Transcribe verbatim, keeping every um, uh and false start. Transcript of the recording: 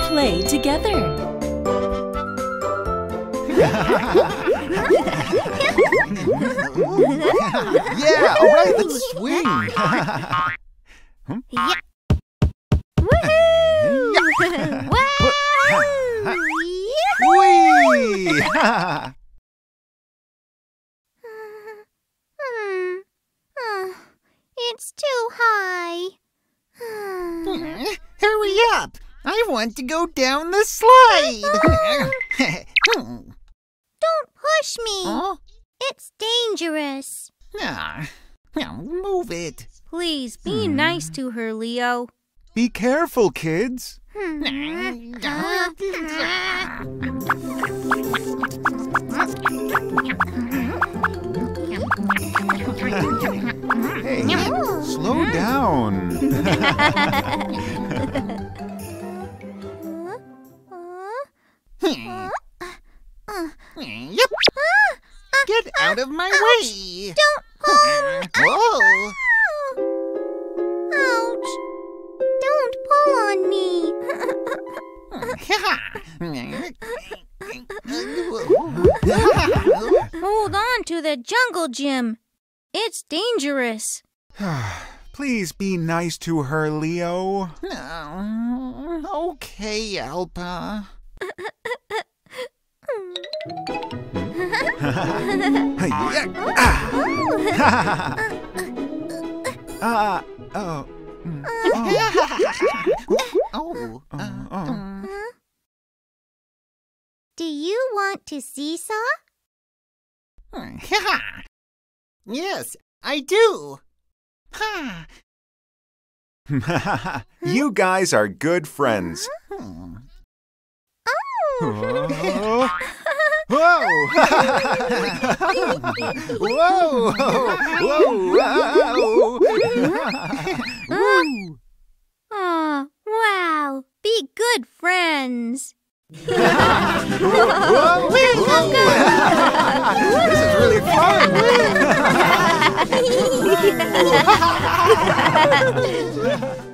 play together. Yeah, all right, let's swing. Yeah. Woohoo! Wow! Whee! Hmm. Uh, It's too high. Hurry up! I want to go down the slide! Don't push me. Huh? It's dangerous. Ah, now move it. Please be nice to her, Leo. Be careful, kids. Hey, slow down. Yep. Get out of my way! Don't pull! Whoa! Ouch! Don't pull on me. Hold on to the jungle gym. It's dangerous. Please be nice to her, Leo. Oh, okay, Alpa. Ah, oh. mm, Oh. oh, oh. Do you want to seesaw? Yes, I do. You guys are good friends. Hmm. Oh. Whoa! Whoa! Whoa! Whoa! Aw, wow. Be good friends. Whoa! Whoa! This is really fun!